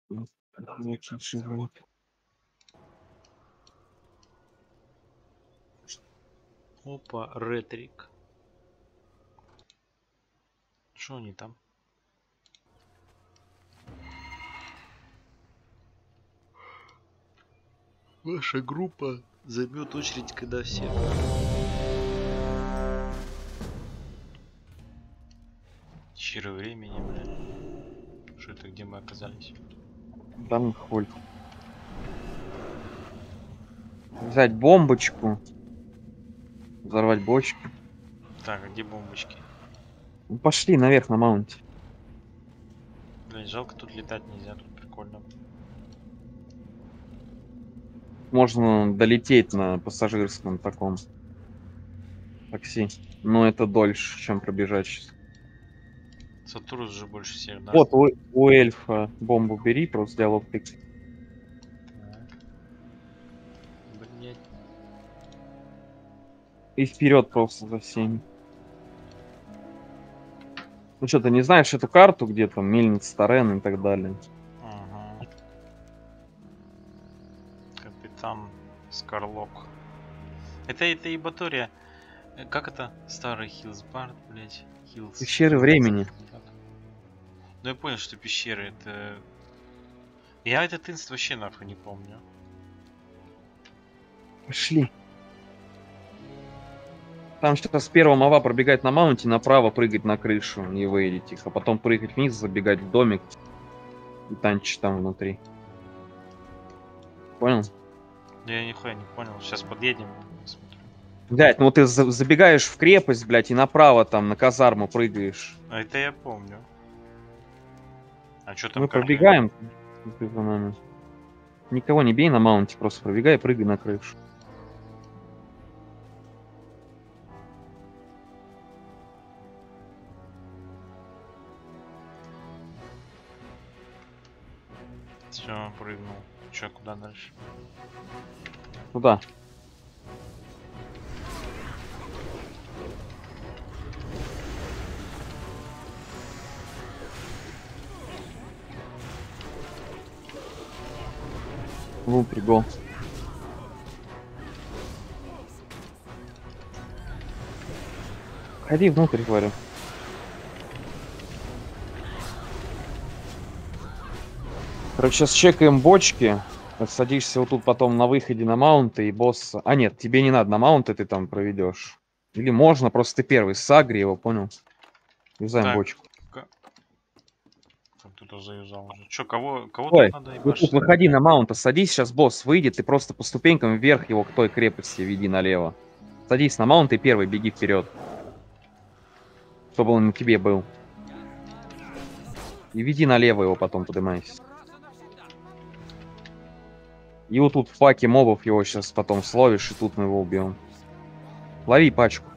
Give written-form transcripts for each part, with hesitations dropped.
Опа, ретрик. Что они там? Ваша группа займет очередь, когда все. Щиро времени, бля. Что это, где мы оказались? Там хуй. Взять бомбочку. Взорвать бочки. Так, а где бомбочки? Ну, пошли наверх на маунте. Блин, жалко, тут летать нельзя, тут прикольно. Можно долететь на пассажирском таком такси. Но это дольше, чем пробежать сейчас. Сатурус же больше всех, да? Вот у эльфа бомбу бери, просто диалог тыкай. Блять. И вперед просто за всеми. Ну что, ты не знаешь эту карту, где там мельница, Тарен и так далее? Ага. Капитан Скарлок. Это ебатория. Как это? Старый Хиллсбард, блять. Хиллс. Пещеры времени. Ну я понял, что пещеры это... Я этот инст вообще нахуй не помню. Пошли. Там сейчас с первого мова пробегать на маунте, направо прыгать на крышу и выйдете их, а потом прыгать вниз, забегать в домик и танчить там внутри. Понял? Я нихуя не понял. Сейчас подъедем. Посмотрим. Блять, ну ты забегаешь в крепость, блять, и направо там на казарму прыгаешь. А это я помню. А что там Мы как? пробегаем. Никого не бей на маунте, просто пробегай и прыгай на крышу. Все, прыгнул. Че, куда дальше? Туда. Внутрь, гол. Ходи внутрь, говорю. Короче, сейчас чекаем бочки. Садишься вот тут потом на выходе на маунты и босса. А нет, тебе не надо на маунты, ты там проведешь. Или можно, просто ты первый. Сагри его, понял? Юзаем Так. бочку. Там кто-то заюзал уже. Че, кого Ой, тут надо вот тут ебашить? выходи на маунта, садись, сейчас босс выйдет, ты просто по ступенькам вверх его к той крепости веди налево. Садись на маунт и первый беги вперед. Чтобы он на тебе был. И веди налево его потом, поднимайся. И вот тут в паке мобов его сейчас потом словишь, и тут мы его убьем. Лови пачку.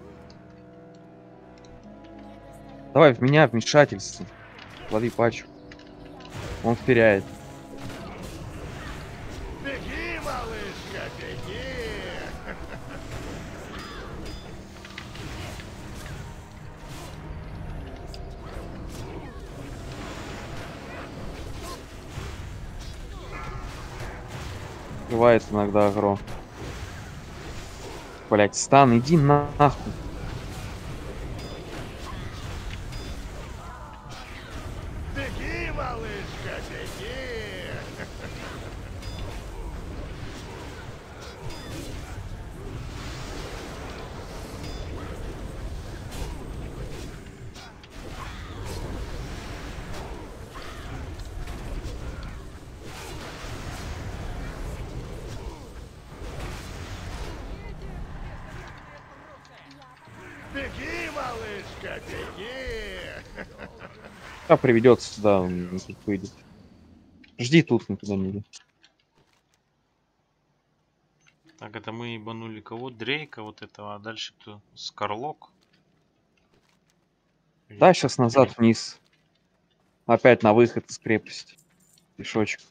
Давай в меня вмешательство. Лови пачку. Он втеряет. Беги, малышка, беги! Бывает иногда агро. Блять, стан, иди нахуй. Беги, малышка, беги! Беги, малышка, беги! А приведется сюда, он тут выйдет. Жди тут, никуда не иди. Так, это мы ебанули кого? Дрейка вот этого, а дальше кто? Скарлок? Да, сейчас назад вниз. Опять на выход из крепости. Пешочек.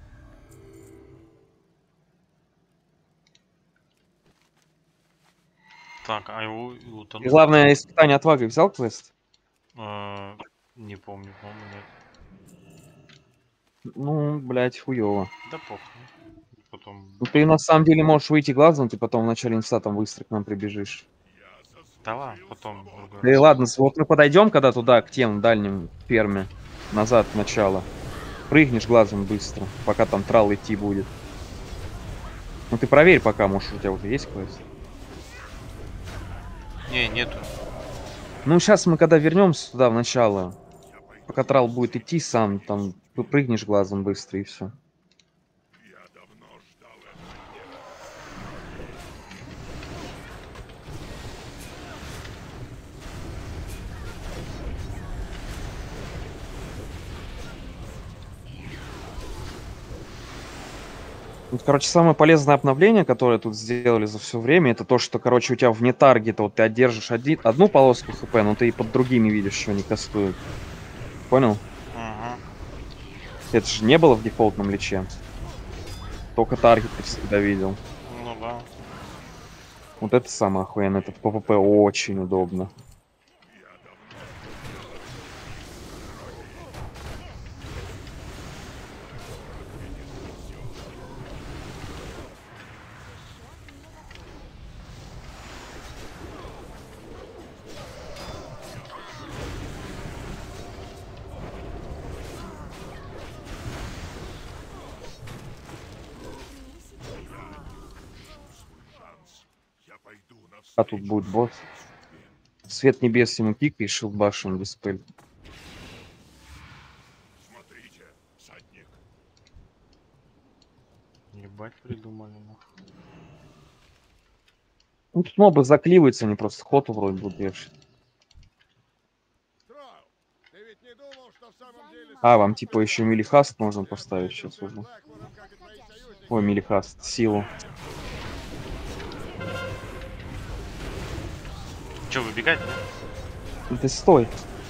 Так, а его И утонул? главное, испытание отвагой взял квест? Не помню, по-моему, нет. Ну, блядь, хуёво. Да похуй. Потом... Ну, ты на самом деле можешь выйти глазом, ты потом в начале инста там быстро к нам прибежишь. Да ладно, потом в другой Да и раз. ладно, вот мы подойдем когда туда, к тем дальним ферме, назад, в начало. Прыгнешь глазом быстро, пока там трал идти будет. Ну ты проверь пока, может у тебя уже есть квест. Не, нету. Ну сейчас мы когда вернемся туда в начало, пока трал будет идти сам, там ты прыгнешь глазом быстро и все. Вот, короче, самое полезное обновление, которое тут сделали за все время, это то, что, короче, у тебя вне таргета вот ты одержишь одну полоску хп, но ты и под другими видишь, что они кастуют. Понял? Ага. Это же не было в дефолтном личе. Только таргет ты всегда видел. Ну да. Вот это самое охуенное. Этот ПВП очень удобно. А тут будет босс. Свет небес ему кик и шилдбашен диспель. Ебать придумали, нахуй. Ну, тут мобы закливаются, они просто ход вроде будут вешать. Тролл, ты ведь не думал, что в самом деле... А, вам типа еще милихаст можно поставить сейчас уже. Блэквудом, как и твои союзники, Ой, милихаст, силу. Че, выбегать? Да? Ну ты стой.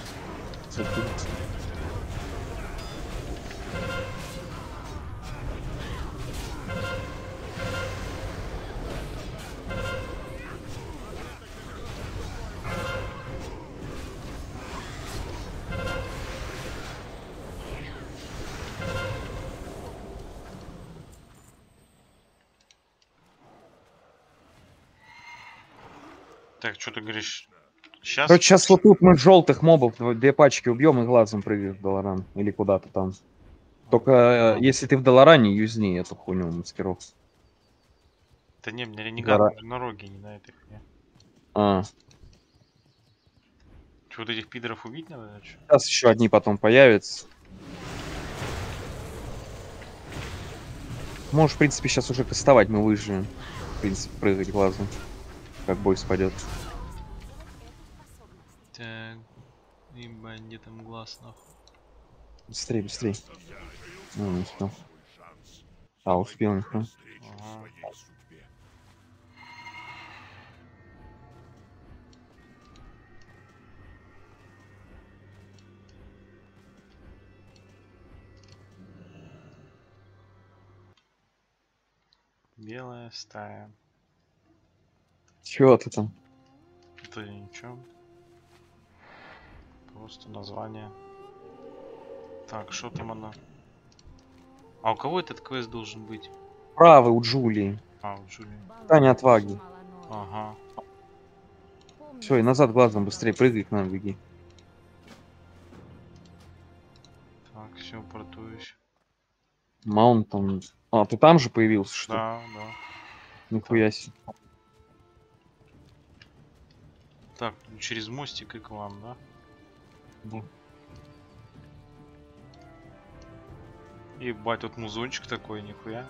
Так, что ты говоришь? Сейчас? Короче, сейчас вот тут мы желтых мобов 2 пачки убьем и глазом прыгаешь в Долоран. Или куда-то там. Только если ты в Долоране, юзни эту хуйню маскировку. Да не, мне ренегат Дора- на роге, не на этой хуйне. А, Че, вот этих пидоров убить надо? Или чё? сейчас еще одни потом появятся. Можешь, в принципе, сейчас уже кастовать, мы выживем. В принципе, прыгать глазом. Как бой спадет. Так, ебать, где там глаз, нахуй? Быстрей, быстрей. Ну, не успел. А, успел, нихуя. Ага. Белая стая. Чё ты там? Это ничего. Просто название. Так, что там она? А у кого этот квест должен быть? Правый у Джулии. А, у Джулии. Таня отваги. Ага. Все, и назад глазом быстрее прыгай к нам, беги. Так, все, портуюсь. Маунт там... А, ты там же появился, что ли? Да, да. Нихуя себе. Так, ну, через мостик и к вам, да? Да. Ебать, тут музончик такой, нихуя.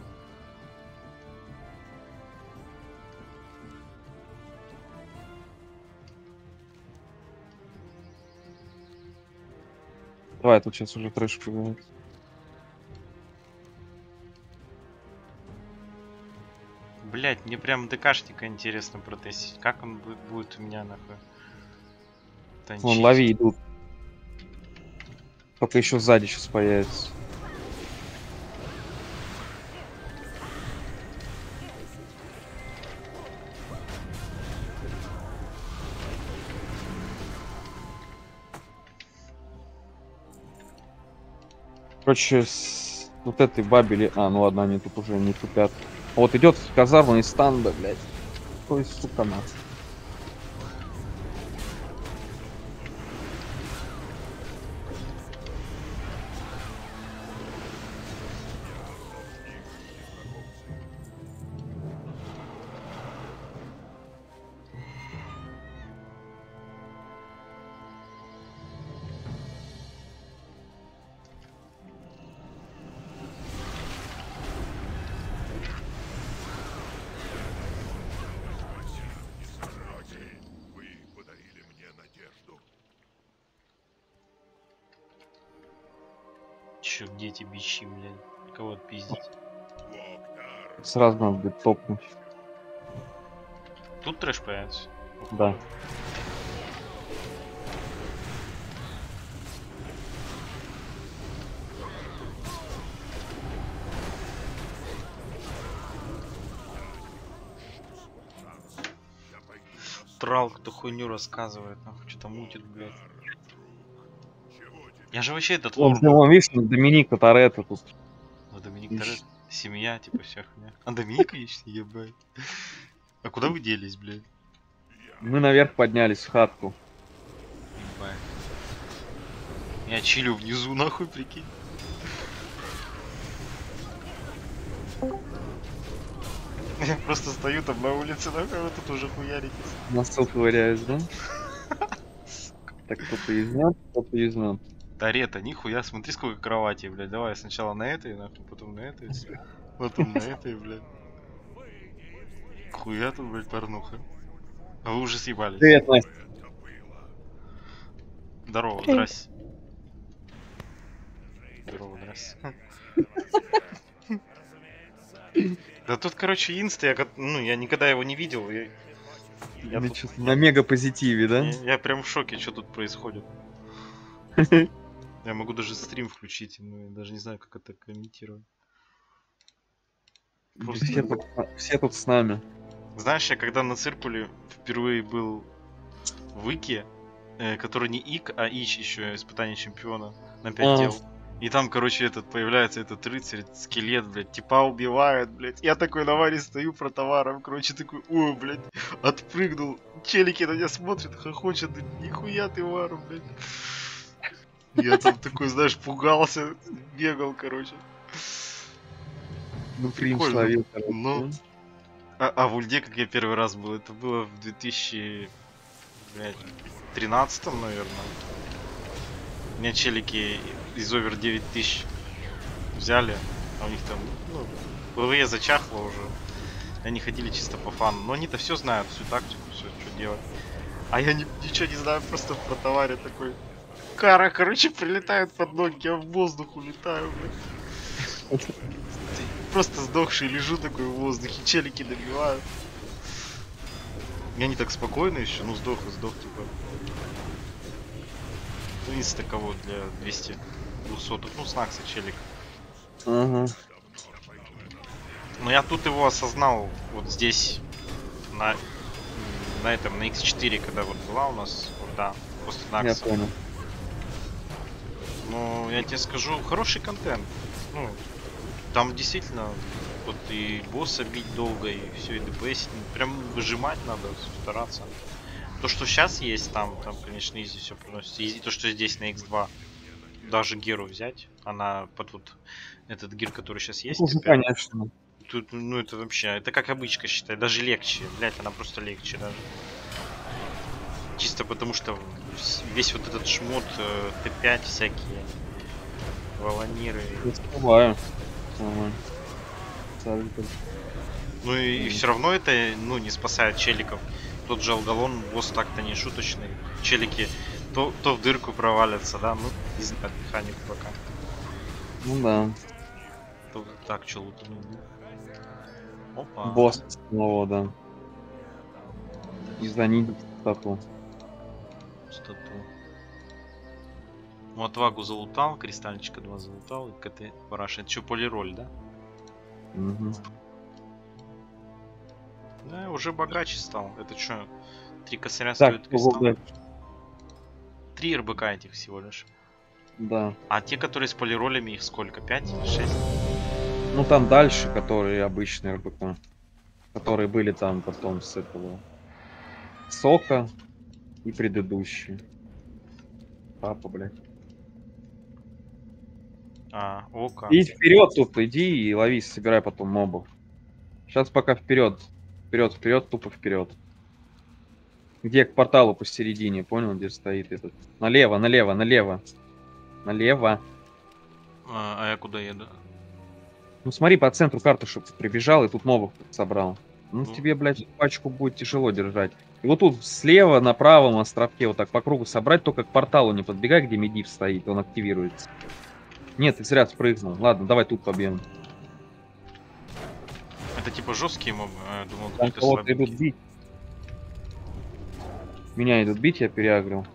Давай, тут сейчас уже трэш появляется. Блять, мне прям ДКшника интересно протестить. Как он будет у меня нахуй танчить? Вон, лови, идут. Только еще сзади сейчас появится. Короче, Вот этой бабели... А, ну ладно, они тут уже не тупят. Вот идет казарма из станда, блядь. Ой, сука, на. Вы подарили мне надежду. Чё, где эти бичи, блядь? Кого отпиздить? Локтар, Сразу надо будет топнуть. Тут трэш появится? Да. Трал, кто хуйню рассказывает, нахуй, что-то мутит, блядь. чего тебе? Я же вообще этот Вон, лор... вон, видишь, Доминика Торетто тут. Ну, Доминик Ищ. Торетто, семья, типа, вся хуйня. А Доминика есть, ебать. А куда вы делись, блядь? Мы наверх поднялись в хатку. Ебать. Я чилю внизу, нахуй, прикинь. Я просто стою там на улице, нахуй, вы тут уже хуяритесь. На стол ковыряюсь, да? Так, кто-то измет, кто-то измет. Торетто, нихуя, смотри, сколько кроватей, блядь. Давай сначала на этой, нахуй, потом на этой, потом на этой, блядь. Хуя тут, блядь, порнуха. А вы уже съебались. Привет, Настя. Здорово, здрасте. Здорово, здрасте. Да тут, короче, инста, я никогда его не видел. Я Ты тут- чё-то на мега позитиве, да? я прям в шоке, что тут происходит. Я могу даже стрим включить, но я даже не знаю, как это комментировать. Просто- Все тут с нами. Знаешь, я когда на циркуле впервые был в Ике, который не Ик, а Ич еще, испытание чемпиона на 5 А. дел. И там, короче, появляется этот рыцарь, скелет, блядь, типа убивает, блядь. Я такой на варе стою про товаром, короче, такой, о, блядь, отпрыгнул. Челики на меня смотрят, хохочет, да нихуя ты вару, блядь. Я там такой, знаешь, пугался, бегал, короче. Ну, принц Прикольно. словил, короче, Ну. да? А в Ульде, как я первый раз был, это было в 2013, наверное. У меня челики из овер 9000 взяли, а у них там, ВВЕ зачахло уже. Они ходили чисто по фану. Но они-то все знают, всю тактику, все, что делать. А я ничего не знаю, просто про товаре такой. Кара, короче, прилетает под ноги, я в воздух улетаю, блядь. Просто сдохший, лежу такой в воздухе, челики добивают. И они так спокойно еще, ну сдох и сдох, типа. Ну, инста кого для 200, 200, ну, снакса челик. Ага. Но я тут его осознал вот здесь, на этом, на X4, когда вот была у нас, вот, да, после Я Накса. понял. Ну, я тебе скажу, хороший контент. Ну, там действительно вот и босса бить долго, и все, и ДПС. Прям выжимать надо, стараться. То, что сейчас есть, там, конечно, изи все приносится. И то, что здесь на X2, даже Геру взять, она под вот этот гир, который сейчас есть. Ну, теперь, конечно. тут, ну, это вообще, это как обычка, считай, даже легче. Блять, она просто легче даже. Чисто потому, что весь вот этот шмот, Т5 всякие, волониры. Не скрываю. Ага. Сальто. Ну и все равно это, ну, не спасает челиков. Тот же Алгалон, босс так-то не шуточный. Челики то в дырку провалятся, да, ну, не знаю механику пока. Ну да. То, так, что лутанул. Опа. Босс снова, да. И за ним стату. Стату. Ну, отвагу залутал, кристальчика 2 залутал, и КТ параша. Это что, полироль, да? Угу. Да, уже богаче стал. Это что, 3 косаря Так, стоит кристалл? ого, 3 РБК этих всего лишь. да. А те, которые с полиролями, их сколько? 5 или 6? Ну там дальше, которые обычные РБК. Которые были там потом с этого сока и предыдущие. Папа, блядь. А, око. И вперед тут иди и лови, собирай потом мобов. Сейчас пока вперед. Вперед, вперед, тупо вперед. Где к порталу посередине, понял, где стоит этот? Налево, налево, налево. Налево. А я куда еду? Ну смотри по центру карты, чтобы прибежал и тут мобов собрал. Ну Ну. тебе, блядь, пачку будет тяжело держать. И вот тут слева на правом островке вот так по кругу собрать, только к порталу не подбегай, где медив стоит, он активируется. Нет, ты зря спрыгнул. Ладно, давай тут побьем. Это типа жесткие мобы? А, я думал, Там какие-то кого-то идут слабенькие. бить. Меня идут бить, я переагрил.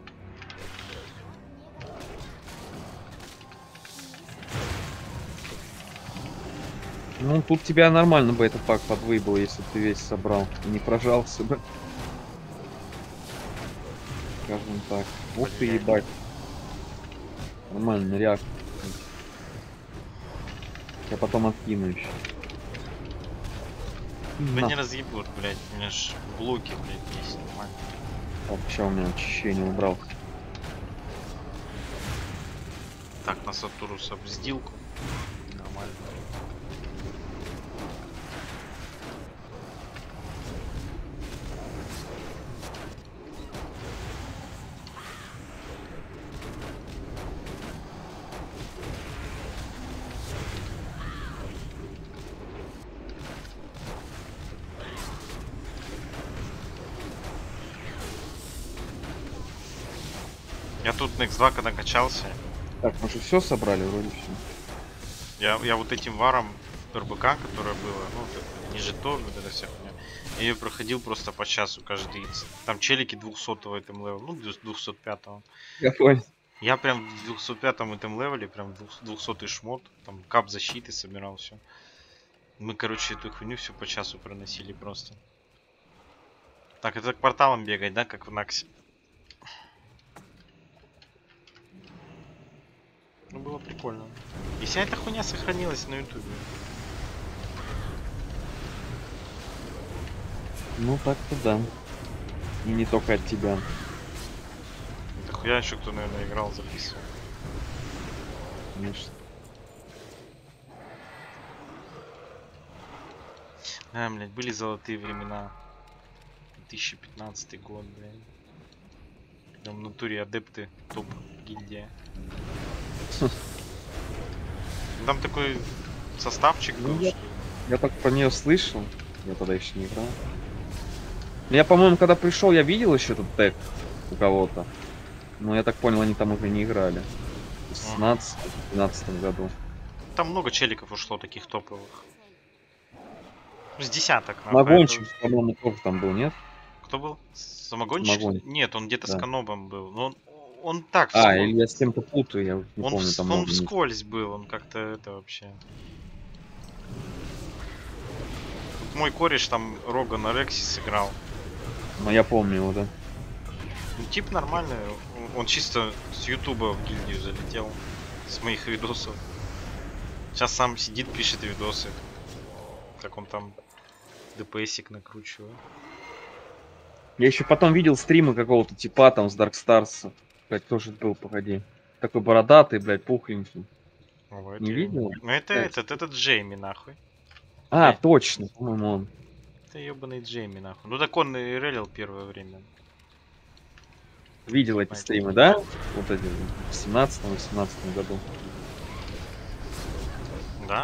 Ну, тут тебя нормально бы этот пак подвыбил, если бы ты весь собрал. И не прожался бы. Скажем так. Ух ты, Блядь. ебать. Нормально, реак. Я потом откину еще. Да не разъебут, блядь. У меня ж блоки, блядь, есть. Нормально. Так, сейчас у меня очищение убрал. Так, на Сатурус обздилку. Нормально. Я тут на X2 когда качался, Так, мы же все собрали, вроде все. я вот этим варом РБК, которое было, ну, вот это, ниже то, вот это вся хуйня, я ее проходил просто по часу каждый. Там челики 200-го этом левел, ну, 205-го. Я понял. Я прям в 205-м этом левеле, прям 200-й шмот, там кап защиты собирал, все. Мы, короче, эту хуйню все по часу проносили просто. Так, это к порталам бегать, да, как в Наксе? Ну, было прикольно. И вся эта хуйня сохранилась на ютубе. Ну так-то да. И не только от тебя. Это хуя еще кто, наверное, играл, записывал. Конечно. Да, блядь, были золотые времена. 2015 год, блядь. Там в натуре адепты топ гильдия. Там такой составчик Ну, был, я- что... Я так про нее слышал. Я тогда еще не играл. Я, по-моему, когда пришел, я видел еще этот тег у кого-то. Но я так понял, они там уже не играли. В 16-12 году. Там много челиков ушло, таких топовых. Ну, с десяток, нахуй. Магончик, Это- по-моему, тоже там был, нет? Кто был? Самогонщик? Самогонщик. Нет, он где-то с Да. Канобом был. Но он так, А, вскользь. или я с кем-то путаю, я уже не Он, помню, там он много. вскользь был, он как-то это вообще. Вот мой кореш там Рога на Рексе сыграл. Но я помню его, да. Ну, тип нормальный. Он чисто с Ютуба в гильдию залетел. С моих видосов. Сейчас сам сидит, пишет видосы. Как он там ДПСик накручивает. Я еще потом видел стримы какого-то типа там с Dark Stars. Блять, тоже был, погоди. Такой бородатый, блядь, пухленький. О, это Не я- видел? Ну это Кстати. этот Джейми нахуй. А, Блядь. точно, по-моему, он. Это ебаный Джейми нахуй. Ну так он и релил первое время. Видел эти Понимаете. стримы, да? Вот эти в 17-18 году. Да?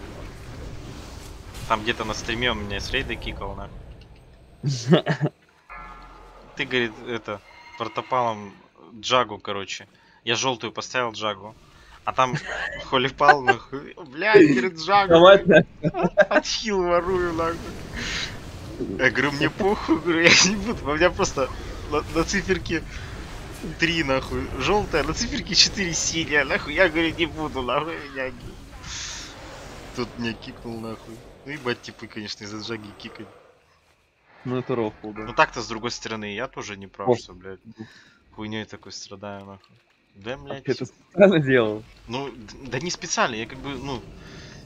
Там где-то на стриме он меня с рейда кикал, нахуй. Ты, говорит, это, протопалом Джагу, короче. Я желтую поставил Джагу. А там холипал, нахуй. Блядь, говорит, Джагу. Отхил ворую, нахуй. Я говорю, мне похуй, говорю, я не буду. У меня просто на циферке 3, нахуй, желтая, на циферке 4 синяя, нахуй. Я говорю, не буду, нахуй, меня. Тут меня кикнул, нахуй. Ну ебать, типы, конечно, из-за Джаги кикать. Ну это рофл, да. Ну так-то, с другой стороны, я тоже не прав, О. что, блядь, хуйней такой страдаю, нахуй. Да, блядь. Ты это специально делал? Ну, да не специально, я как бы, ну,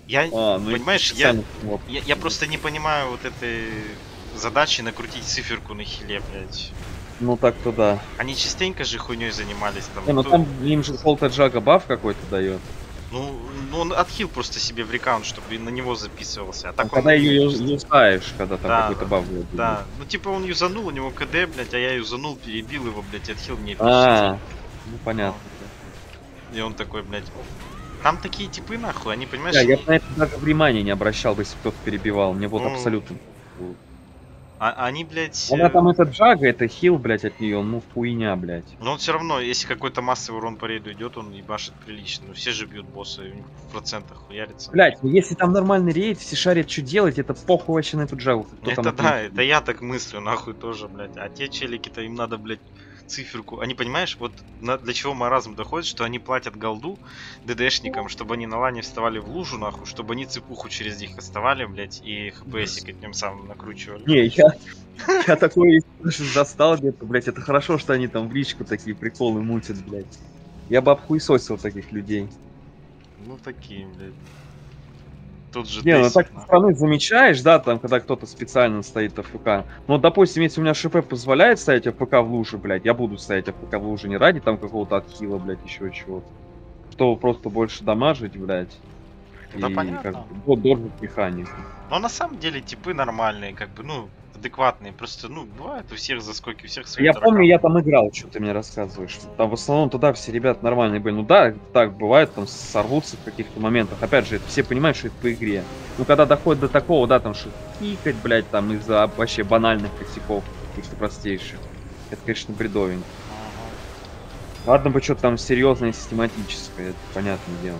Я, Ну, понимаешь, специально, вот. я просто не понимаю вот этой задачи накрутить циферку на хиле, блядь. Ну так-то да. Они частенько же хуйней занимались там. Не, ну То- там им же Холта Джага баф какой-то дает. ну, он отхил просто себе в рекаунт, чтобы на него записывался. А так он... Когда ее юзаешь, когда там Да, какой-то баф будет. Да, ну типа он юзанул, у него КД, блядь, а я юзанул, перебил его, блядь, отхил мне А, ну понятно. И он такой, блядь. Там такие типы, нахуй, они, понимаешь, Да, я они- на это даже внимания не обращал бы, если кто-то перебивал. Мне вот Ну, абсолютно. они, блядь... Она там это Джага, это хил, блядь, от нее, ну хуйня, блядь. Но он все равно, если какой-то массовый урон по рейду идет, он ебашит прилично. Ну все же бьют босса, и у них в процентах хуярится. Блядь, ну если там нормальный рейд, все шарят, что делать, это похуй вообще на эту Джагу. Кто Это там да, ответит? это я так мыслю, нахуй тоже, блядь. А те челики-то им надо, блядь, циферку. Они, понимаешь, вот для чего маразм доходит, что они платят голду ДДшникам, чтобы они на лане вставали в лужу, нахуй, чтобы они цепуху через них оставали, блядь, и хпсик тем самым накручивали. Не, я такой застал где-то, блядь, это хорошо, что они там в личку такие приколы мутят, блядь. Я бы обхуесосил таких людей. Ну такие, блядь. Тут же Не, ну Тесик, так со нахуй. стороны замечаешь, да, там, когда кто-то специально стоит АФК. Ну, допустим, если у меня ШП позволяет ставить АФК в лужу, блядь, я буду ставить АФК в лужу не ради там какого-то отхила, блядь, еще чего-то. Чтобы просто больше дамажить, блядь. Да И понятно. как бы вот дорожить механику. Но на самом деле типы нормальные, как бы, ну, адекватные. Просто, ну, бывает у всех заскоки, у всех свои Я тараканы. помню, я там играл, что ты мне рассказываешь. Там в основном туда все ребята нормальные были. Ну да, так бывает, там сорвутся в каких-то моментах. Опять же, это все понимают, что это по игре. Ну когда доходит до такого, да, там что кикать, блядь, там из-за вообще банальных косяков, каких-то простейших. Это, конечно, бредовенько. Ага. Ладно бы что-то там серьезное, систематическое, это понятное дело.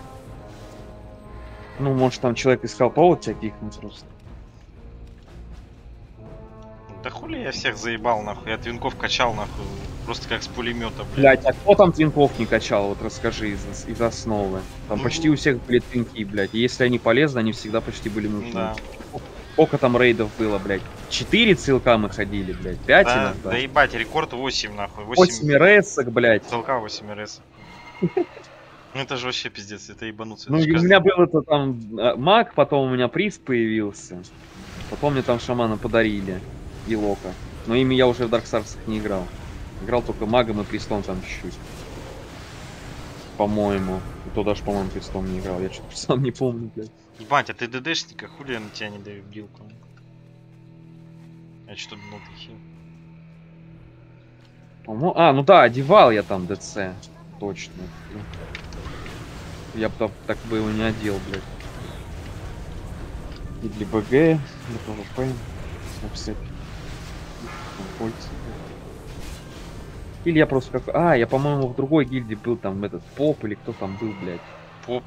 Ну, может, там человек искал повод тебя кикнуть просто. Да хули я всех заебал, нахуй. Я твинков качал, нахуй. Просто как с пулемета, блядь. Блять, а кто там твинков не качал? Вот расскажи из основы. Там Ну, почти у всех были твинки, блядь. И если они полезны, они всегда почти были нужны. Да. Сколько там рейдов было, блядь? 4 целка мы ходили, блядь. 5 Да, иногда. да ебать, рекорд 8, нахуй. 8 РСок, блядь. Целка 8 РС. Ну это же вообще пиздец, это ебануться. Ну, Это ж и у каждый- меня был это там маг, потом у меня приз появился. Потом мне там шамана подарили. И лока. Но ими я уже в Dark Souls не играл. Играл только магом и престом там чуть-чуть. По-моему. И то даже, по-моему, престом не играл. Я что-то сам не помню, блядь. Ебать, а ты ДДшника, хули я на тебя не даю билку? Я что думал, ты хил. По-моему... А, ну да, одевал я там ДЦ. Точно. Я бы так бы его не одел, блядь. И для БГ, для ПВП. Написать. Кольца. Или я просто как... А, я, по-моему, в другой гильдии был, там этот поп или кто там был, блядь. Поп,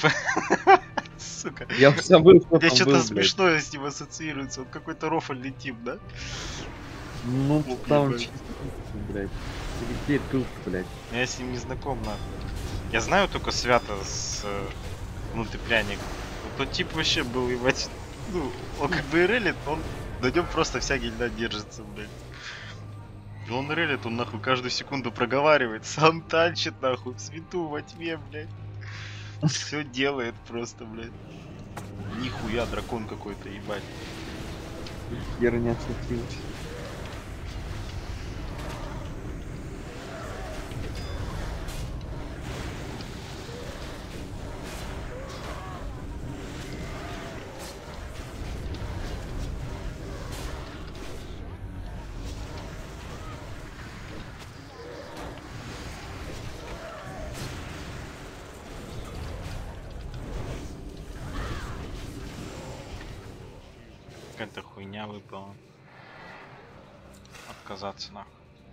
сука. Я уже забыл, кто Мне там что-то был, блядь. смешное с ним ассоциируется. Он какой-то рофальный тип, да? Ну, Поп, там ебать. чисто, блядь. Или где тут, блядь. Я с ним не знаком, нахуй. Я знаю только Свята с мультипляник. Тот тип вообще был, ебать. Ну, он как бы и релит, он на нем просто вся гильда держится, блядь. И он релит, он нахуй каждую секунду проговаривает, сам танчит нахуй, в свету, во тьме, блядь. Все делает просто, блядь. Нихуя, дракон какой-то, ебать. Херня случилась. Какая-то хуйня выпала. Отказаться нахуй.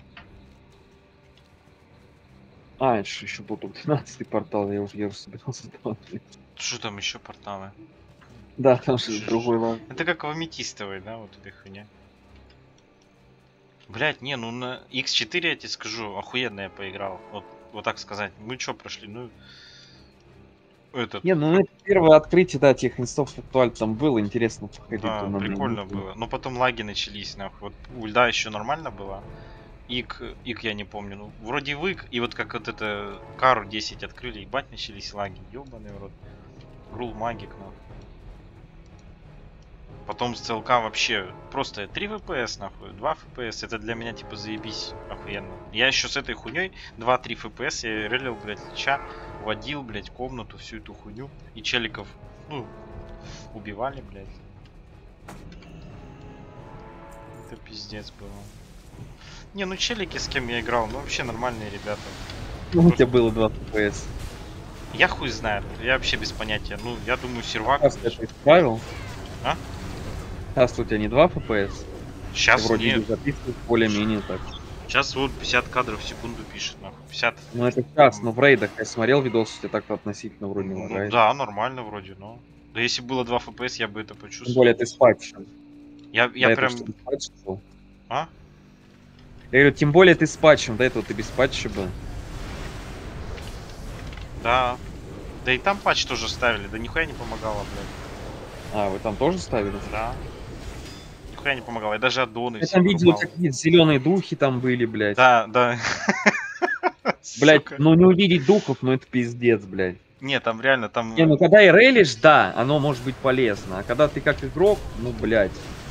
А, это же еще был тут 12-й портал, я уже собирался смотреть. Что там еще порталы? Да, там же другой лав. Это как в аметистовой, да, вот этой хуйня. Блять, не, ну на X4 я тебе скажу, охуенно я поиграл. Вот так сказать. Мы что прошли? Ну, этот, Не, ну это первое открытие, да, тех инстов актуаль там было, интересно походить. да, там на прикольно минуту. было. Но потом лаги начались, нахуй. Вот у льда еще нормально было. Ик я не помню. Ну, вроде вык, и вот как вот это Кару 10 открыли, ебать начались лаги. Ёбаный в рот. Рул магик, нахуй. Потом с ЦЛК вообще просто 3 FPS, нахуй, 2 FPS, это для меня типа заебись охуенно. Я еще с этой хуйней 2-3 FPS, я релил, блядь, Лича, водил, блядь, комнату, всю эту хуйню. И челиков, ну, убивали, блядь. Это пиздец было. Не, ну челики, с кем я играл, ну вообще нормальные ребята. Ну, у тебя было 2 FPS. Я хуй знает, я вообще без понятия. Ну, я думаю, сервак. Сейчас ты это исправил? А? Сейчас у тебя не 2 FPS? Сейчас Ты вроде нет. бы записываешь более-менее так. Сейчас вот 50 кадров в секунду пишет, нахуй. 50. Ну это сейчас, но в рейдах я смотрел видос, у тебя так-то относительно вроде не Ну лагает. да, нормально вроде, но. Да если было 2 FPS, я бы это Тем почувствовал. более ты с патчем. Я До этого прям. что, без патча был? А? Я говорю, тем более ты с патчем, до этого ты без патча был. Да. Да и там патч тоже ставили, да нихуя не помогало, блядь. А, вы там тоже ставили? Да. Нихуя не помогало. Я даже аддоны Я все там видел, вырубал. какие-то зеленые духи там были, блядь. Да, да. Блядь, Сука. ну не увидеть духов, ну это пиздец, блядь. Не, там реально, там. Не, ну когда и рейлишь, да, оно может быть полезно. А когда ты как игрок, ну, блядь.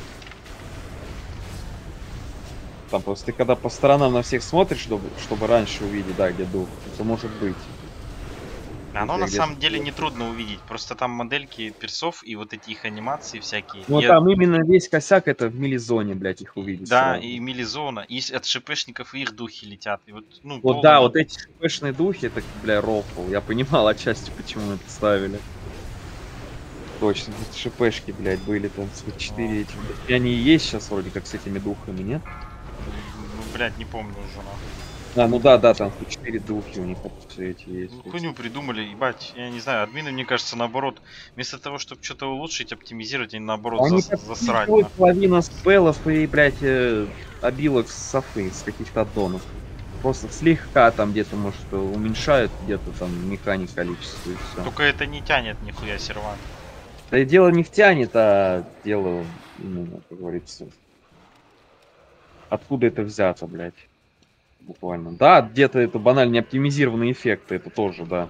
Там просто ты когда по сторонам на всех смотришь, чтобы раньше увидеть, да, где дух, это может быть. Оно Если на где-то самом деле было. не трудно увидеть. Просто там модельки персов и вот эти их анимации всякие. Ну И там именно весь косяк это в милизоне, блядь, их увидеть да, сразу. и милизона, и от шипешников их духи летят. И вот, ну, Вот да, полный- вот эти шпшные духи, это, бля, рофл. Я понимал отчасти, почему это ставили. Точно, тут шипешки, блядь, были там с 4 эти. И они и есть сейчас вроде как с этими духами, нет? ну, блядь, не помню уже, нахуй. А, ну да, да, там 4 духи у них все эти есть. Ну, хуйню придумали, ебать, я не знаю, админы, мне кажется, наоборот, вместо того, чтобы что-то улучшить, оптимизировать, они наоборот Они засрать. делают нахуй. половина спеллов и, блядь, обилок с софы, с каких-то аддонов. Просто слегка там где-то, может, уменьшают где-то там механик количество и все. Только это не тянет нихуя сервак. Да и дело не в тянет, а дело, именно, как говорится, откуда это взято, блядь. Буквально. Да, где-то это банально оптимизированные эффекты, это тоже, да.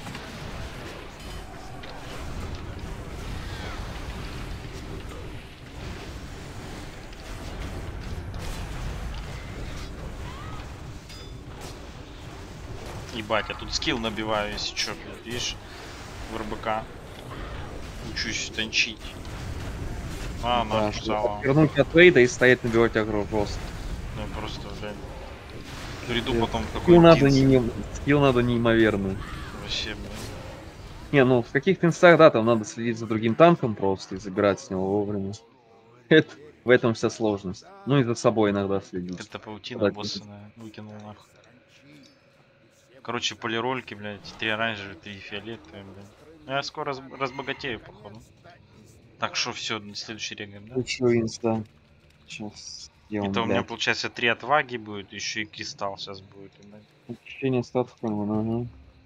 Ебать, я тут скилл набиваю, если чё, блядь, видишь, в РБК. Учусь танчить. А, Да, нахуй, чтобы зала. отвернуть от рейда и стоять набивать агро жестко. Ну, просто, блядь. Приду Нет. потом Скилл какой-нибудь надо, Динс. скилл надо неимоверный. Вообще, блядь. Не, ну в каких-то инстах, да, там надо следить за другим танком просто и забирать с него вовремя. Это, в этом вся сложность. Ну и за собой иногда следить. Это паутина Когда босса выкинул нахуй. Короче, полирольки, блядь, 3 оранжевые, 3 фиолетовые, блядь. Ну, я скоро разбогатею, походу. Так что все, следующий регион, да? Лучший инста. Сейчас. Где он, Это у меня блядь? получается 3 отваги будет, еще и кристалл сейчас будет. блядь. Ощущение статуса, ага.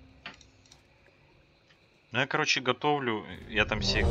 Ну я, короче, готовлю, я там все...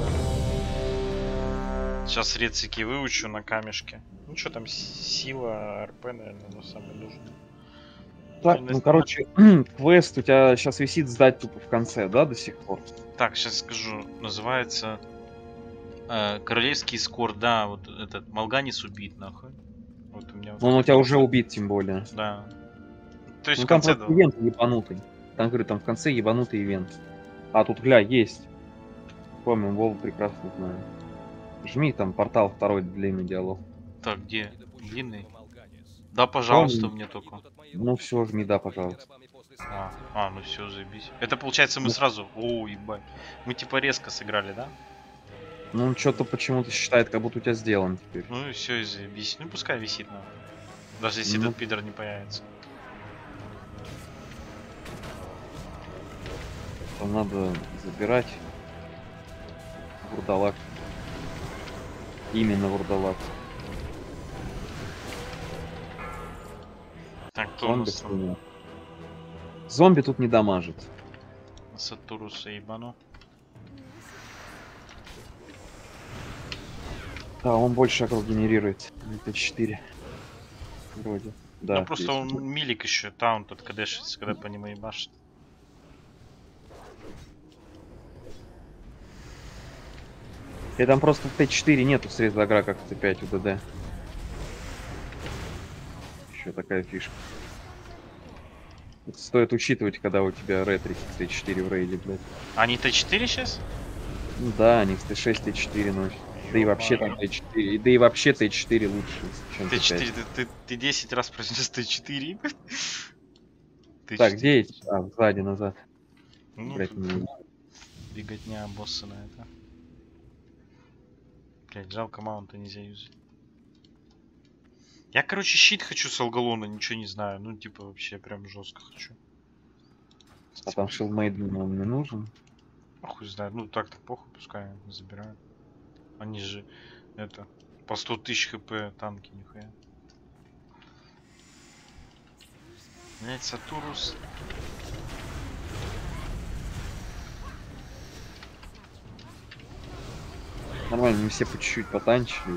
Сейчас рецики выучу на камешке. Ну что там, сила, РП, наверное, но самый нужный. Так, не ну знаю. короче, квест у тебя сейчас висит сдать тупо в конце, да, до сих пор? Так, сейчас скажу, называется Королевский скор, да, вот этот Малганис убит, нахуй. Вот у меня вот Он у этот тебя вот, уже убит, тем более. да. То есть Ну в там конце, просто да. ивент ебанутый. Там, говорю, там в конце ебанутый ивент. А, тут, гля, есть. Помню, Вову прекрасно знаю. Жми там портал второй длинный диалог. Так, где? Длинный? Да, пожалуйста, мне только. Ну все, жми, да, пожалуйста. Ну все, заебись. Это получается мы сразу... О, ебать. Мы типа резко сыграли, да? Ну он что-то почему-то считает, как будто у тебя сделан теперь. Ну и все, и заебись. Ну пускай висит, нахуй. Даже если Ну. этот пидор не появится. Там надо забирать вурдалак. Именно вурдалак. Так, кто у Зомби, нас там? хуйня. Зомби тут не дамажит. Сатуруса ебану. Да, он больше агро генерирует. Это 4. Вроде. Да. Ну просто есть. он милик еще, таунт от кадешится, когда по нему ебашит. И там просто в Т4 нету средств агра, как в Т5 у ДД. Еще такая фишка. Это стоит учитывать, когда у тебя ретрики Т4 в рейде, блядь. Они Т4 сейчас? Ну да, они в Т6, Т4 носят. Да и вообще там Т4. Да и вообще Т4 лучше, чем Т4, Т5. ты 10 раз произнес Т4. Так, где эти? А, сзади, назад. Ну, Блядь, тут не- беготня босса на это. Блять, жалко маунта нельзя юзать. Я, короче, щит хочу с алгалона, ничего не знаю. Ну, типа, вообще прям жестко хочу. А там шилдмейден он не нужен. А хуй знает. Ну, так-то похуй, пускай забирают. Они же, это, по 100 тысяч хп танки, нихуя. Блять, Сатурус. Нормально, мы все по чуть-чуть потанчили.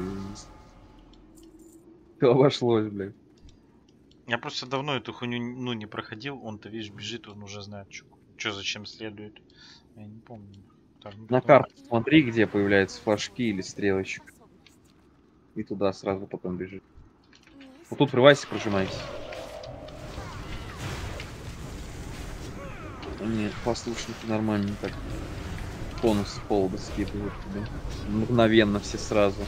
И... Все обошлось, блядь. Я просто давно эту хуйню, ну, не проходил. Он-то, видишь, бежит, он уже знает, что зачем следует. Я не помню. Так, ну, На потом- карту смотри, где появляются флажки или стрелочек. И туда сразу потом бежит. Вот тут врывайся, прожимайся. Нет, послушники нормально так. Конус с пола скидывают тебе. Мгновенно все сразу.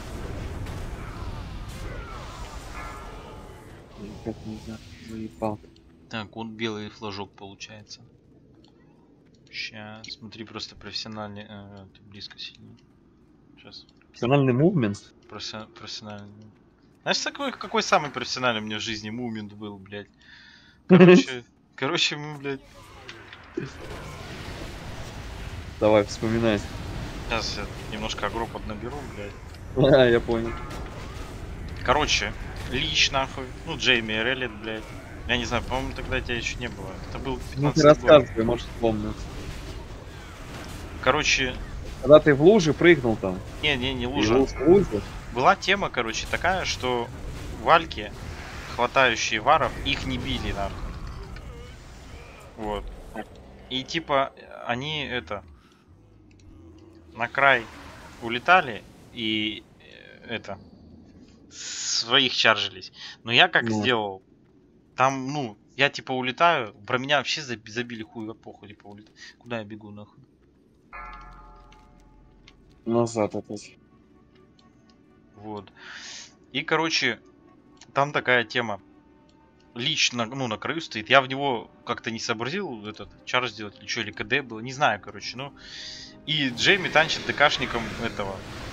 Как не знаю, заебал. Так, вот белый флажок получается. Сейчас, смотри, просто профессиональный. Ты близко сильно. Сейчас. Профессиональный мувмент. Профессиональный. Знаешь, какой самый профессиональный у меня в жизни мувмент был, блядь? Короче, мы, блядь. Давай, вспоминай. Сейчас я немножко агро поднаберу, блядь. А, я понял. Короче, Лич нахуй. Ну, Джейми Реллет, блядь. Я не знаю, по-моему, тогда тебя еще не было. Это был Ну 15 ты год. рассказывай, может вспомню. Короче, Когда ты в луже прыгнул там. не И лужа. в луже. Была тема, короче, такая, что вальки, хватающие варов, их не били, нахуй. Вот. И типа, они это на край улетали и это своих чаржились. Но я как Ну. сделал? Там, ну, я типа улетаю, про меня вообще забили хуй, похуй, типа улетаю. Куда я бегу, нахуй? Назад опять. Вот. И, короче, там такая тема. Лич на краю стоит. Я в него как-то не сообразил этот чар сделать или что, или КД было. Не знаю, короче, ну. И Джейми танчит ДКшником этого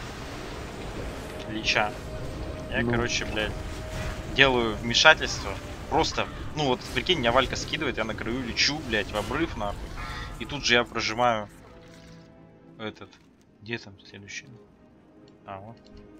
Лича. Я, Ну. короче, блядь, делаю вмешательство. Просто, ну вот, прикинь, меня Валька скидывает, я на краю лечу, блядь, в обрыв, нахуй. И тут же я прожимаю этот. Где там следующий? А, вот.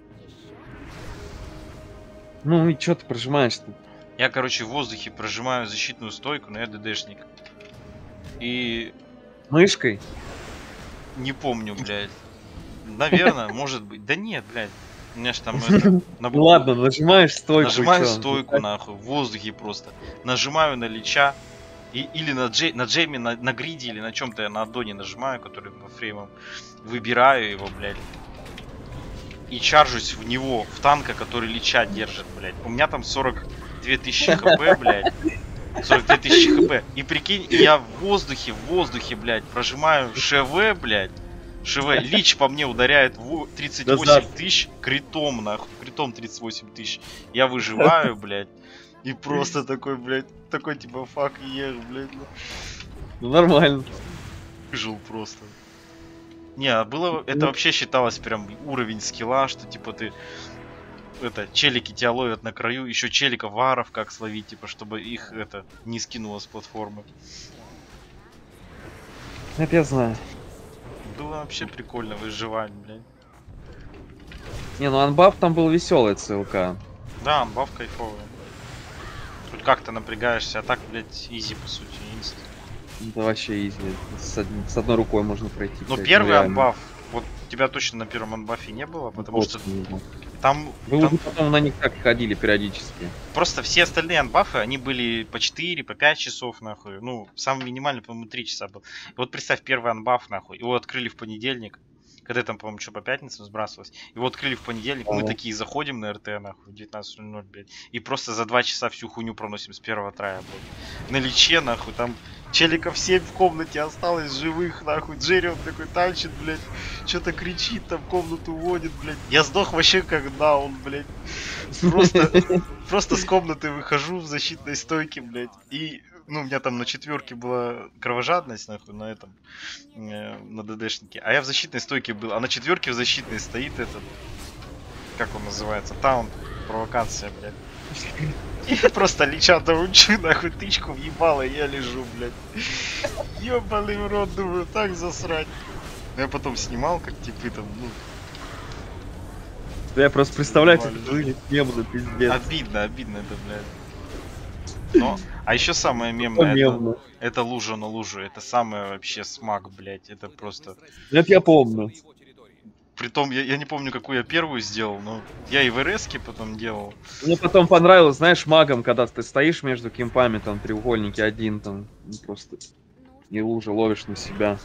Ну и чё ты прожимаешь-то? Я, короче, в воздухе прожимаю защитную стойку, но я ДДшник. И Мышкой? не помню, блядь. Наверное, может быть. Да нет, блядь. У меня ж там это, на Ну букву- ладно, нажимаешь стойку. Нажимаю и чё? стойку, нахуй, в воздухе просто. Нажимаю на Лича. Или на Джейми, на гриде, или на чем-то я на аддоне нажимаю, который по фреймам. Выбираю его, блядь. И чаржусь в него, в танка, который Лича держит, блядь. У меня там 42 тысячи хп, блядь. 42 тысячи хп. И прикинь, я в воздухе, блядь, прожимаю ШВ, блядь. ШВ. Лич по мне ударяет в 38 Назад. тысяч критом, нахуй. Критом 38 тысяч. Я выживаю, блядь. И просто такой, блядь, такой типа фак ех, блядь. Ну нормально. Выжил просто. Не, а было, это вообще считалось прям уровень скилла, что типа ты это, челики тебя ловят на краю, еще челиков варов как словить, типа, чтобы их это не скинуло с платформы. Это я знаю. Было вообще прикольно выживать, блядь. Не, ну анбаф там был веселый ЦЛК. Да, анбаф кайфовый. Тут как-то напрягаешься, а так, блядь, изи по сути, инст. Это вообще изи. С одной рукой можно пройти. Но блядь, первый реально. анбаф, вот тебя точно на первом анбафе не было, потому Вот, что ну, там, Вы там уже потом на них так ходили периодически. просто все остальные анбафы, они были по 4, по 5 часов, нахуй. Ну, самый минимальный, по-моему, 3 часа был. И вот представь, первый анбаф, нахуй, его открыли в понедельник. Когда там, по-моему, что по пятницам сбрасывалось. Его открыли в понедельник, мы Ага. такие заходим на РТ, нахуй, в 19:00, блядь. И просто за 2 часа всю хуйню проносим с первого трая, блядь. На личе, нахуй, там челиков 7 в комнате осталось живых, нахуй. Джерри он такой танчит, блядь. Что-то кричит, там комнату водит, блядь. Я сдох вообще как даун, блядь. Просто с комнаты выхожу в защитной стойке, блядь. И, ну, у меня там на 4 была кровожадность, нахуй, на этом, на ДДшнике. А я в защитной стойке был. А на 4 в защитной стоит этот, как он называется, таунт, провокация, блядь. И я просто лича доучу, нахуй, тычку въебало, и я лежу, блядь. Ёбаный в рот, думаю, так засрать. Но я потом снимал, как типы там, ну, Я просто представляю, как Нормально. выглядит мемно, пиздец. обидно это, блядь. Но, а еще самое мемное, Мемно. это лужа на лужу. Это самое вообще смак, блядь. Это просто... Это я помню. Притом, я не помню, какую я первую сделал, но я и в РСке потом делал. Мне потом понравилось, знаешь, магом, когда ты стоишь между кемпами, там, треугольники один, там, ну, просто и лужи ловишь на себя.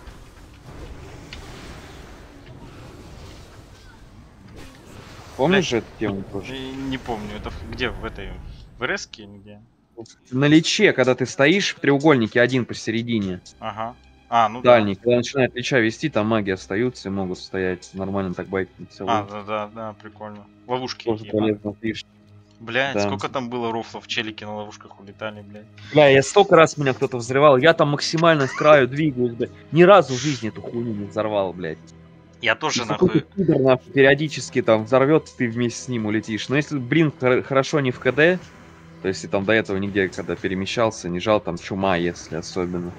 Помнишь же эту тему тоже? Не помню, это где, в этой... В РСке или где? На личе, когда ты стоишь в треугольнике один посередине, Ага. А, ну дальний, когда начинает лича вести, там маги остаются и могут стоять нормально так байкать да. целую. Да, прикольно. Ловушки Тоже какие, да? полезно фишки. Блядь, Да. сколько там было рофлов, челики на ловушках улетали, блядь. Бля, я столько раз меня кто-то взрывал, я там максимально с краю двигаюсь, блядь. Ни разу в жизни эту хуйню не взорвал, блядь. Я И тоже, какой-то нахуй... пидор, нахуй, периодически там взорвет, ты вместе с ним улетишь. Но если, блин, хорошо не в КД, то есть ты там до этого нигде, когда перемещался, не жал, там чума, если особенно,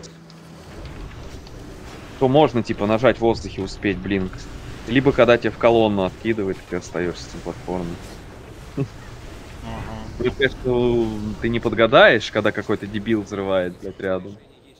то можно, типа, нажать в воздухе, успеть блинк. Либо когда тебя в колонну откидывает, ты остаешься на платформе. Мгм. Мне кажется, ты не подгадаешь, когда какой-то дебил взрывает, блядь, рядом.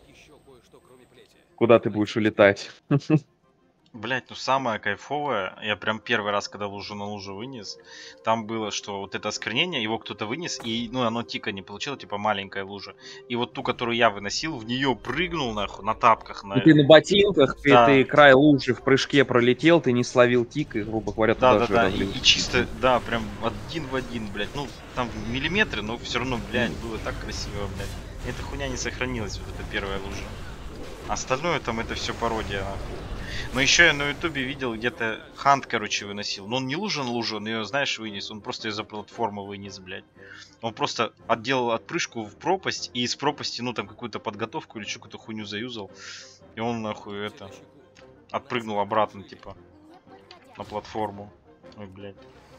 Куда ты будешь улетать? Блять, ну самое кайфовое, я прям первый раз, когда лужу на лужу вынес, там было, что вот это осквернение, его кто-то вынес, и, ну, оно тика не получило, типа маленькая лужа. И вот ту, которую я выносил, в нее прыгнул, нахуй, на тапках. Ну, ты на ботинках, Да. ты край лужи в прыжке пролетел, ты не словил тик, и, грубо говоря, Да, туда да, да, же и разлил. чисто, да, прям один в один, блядь. Ну, там миллиметры, но все равно, блядь, было так красиво, блядь. Эта хуйня не сохранилась, вот эта первая лужа. Остальное там это все пародия, нахуй. Но еще я на ютубе видел где-то Хант, короче, выносил. Но он не лужа на лужу, он ее, знаешь, вынес. Он просто ее за платформу вынес, блядь. Он просто отделал отпрыжку в пропасть, и из пропасти, ну, там, какую-то подготовку или что, какую-то хуйню заюзал. И он, нахуй, это, отпрыгнул обратно, типа, на платформу. Ой, блядь.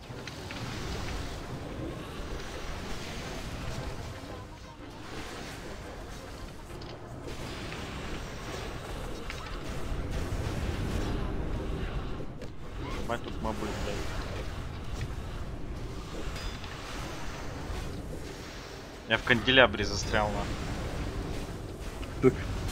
Ебать тут мобы, блядь. Я в канделябре застрял, на.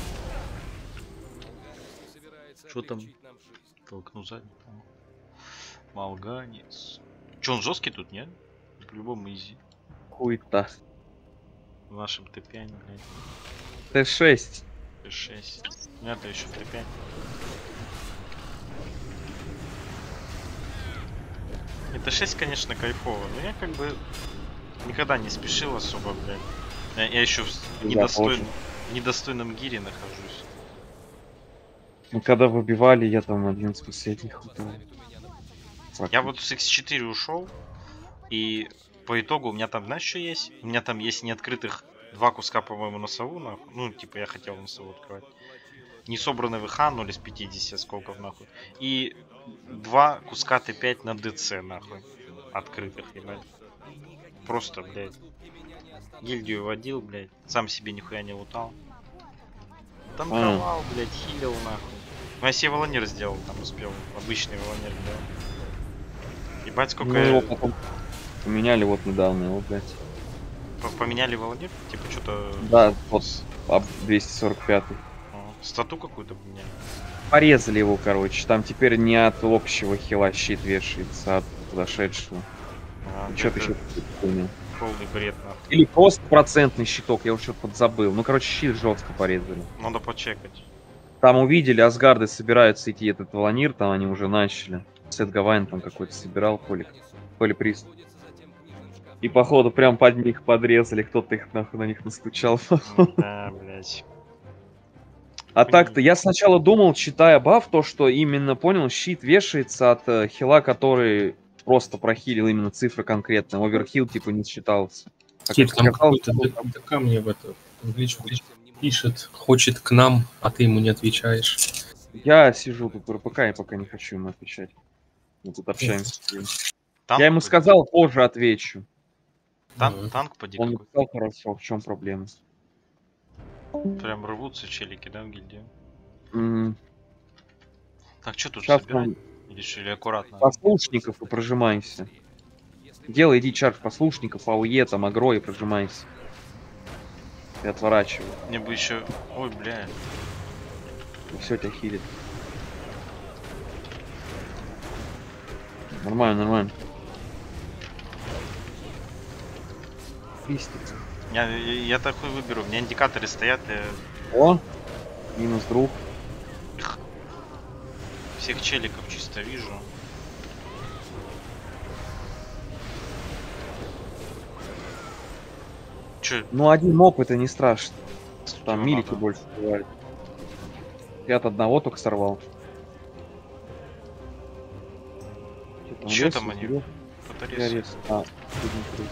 Что там? Толкну задний, по-моему. Малганец. Че, он жесткий тут, нет? По-любому изи. Хуй-то. В нашем Т5, блядь. Т6. Т6. Нет, еще в Т5. И Т6, конечно, кайфово, но я как бы никогда не спешил особо, блядь. Я еще в недостойном гире нахожусь. Ну, когда выбивали, я там один из последних выиграл. Я вот с X4 ушел, и по итогу у меня там, знаешь, что есть? У меня там есть неоткрытых 2 куска, по-моему, носову, нахуй. Ну, типа, я хотел носову открывать. Не собранный ВХ 0 из 50 сколков, нахуй. И 2 куска Т5 на ДЦ, нахуй. Открытых, ебать. Просто, блядь. Гильдию водил, блядь. Сам себе нихуя не лутал. Танковал, блядь, хилил, нахуй. Ну, я себе волонер сделал, там успел. Обычный волонер, да. Ебать, сколько... Ну, его потом поменяли вот недавно, его, блядь. Поменяли волонер? Типа, что-то... Да, вот, 245. Стату какую-то поменяли. Порезали его, короче. Там теперь не от общего хила щит вешается, а от подошедшего. Что-то еще понял. Полный бред, нахуй. Или просто процентный щиток, я уже что-то подзабыл. Ну, короче, щит жестко порезали. Надо почекать. Там увидели, Асгарды собираются идти этот Волонир, там они уже начали. Сет Гавайн там какой-то собирал, полиприст. И походу прям под них подрезали, кто-то их нахуй на них настучал. Да, блядь. А так-то я сначала думал, читая баф, то, что именно, понял, щит вешается от хила, который просто прохилил именно цифры конкретно. Оверхил типа не считался. А Кит, как там оказалось, какой-то ДК мне в личку пишет, хочет к нам, а ты ему не отвечаешь. я сижу тут в РПК и пока не хочу ему отвечать. Мы тут общаемся. Танк Я ему поди- сказал, позже отвечу. Танк поди Он какой. написал, хорошо, в чем проблема? Прям рвутся челики, да, в гильдию. Так, что тут Сейчас собирать? нам Идешь или аккуратно? послушников и прожимайся. Делай, иди чарж послушников, АУЕ, там, агро и прожимайся. И отворачивай. Мне бы еще... Ой, бля. И все тебя хилит. Нормально, нормально. Листик. Я такой выберу. У меня индикаторы стоят, я О! Минус друг. всех челиков чисто вижу. Че, Ну, один моп это не страшно. Там его милики надо? больше бывает. Я от одного только сорвал. Чё рез, там они? рез? Кто-то Я рез. рез. А, один рез.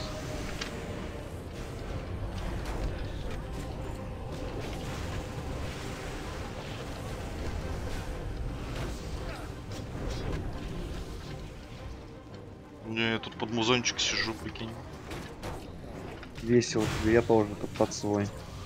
Не, я тут под музончик сижу, прикинь. Весело тебе, я тоже тут под свой.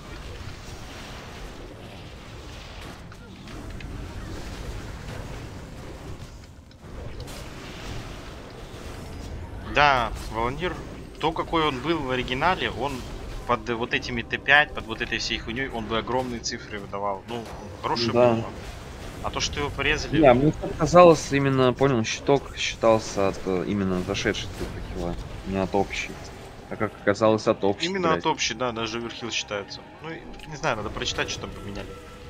Да, Волонир, то какой он был в оригинале, он под вот этими Т5, под вот этой всей хуйней, он бы огромные цифры выдавал. Ну, хороший Да. был. А то, что его порезали... Не, мне казалось, именно, понял, щиток считался от именно зашедшей цифры хила, не от общей. А как оказалось, от общей. Именно блядь. от общей, да, даже верхил считается. Ну, не знаю, надо прочитать, что там поменяли.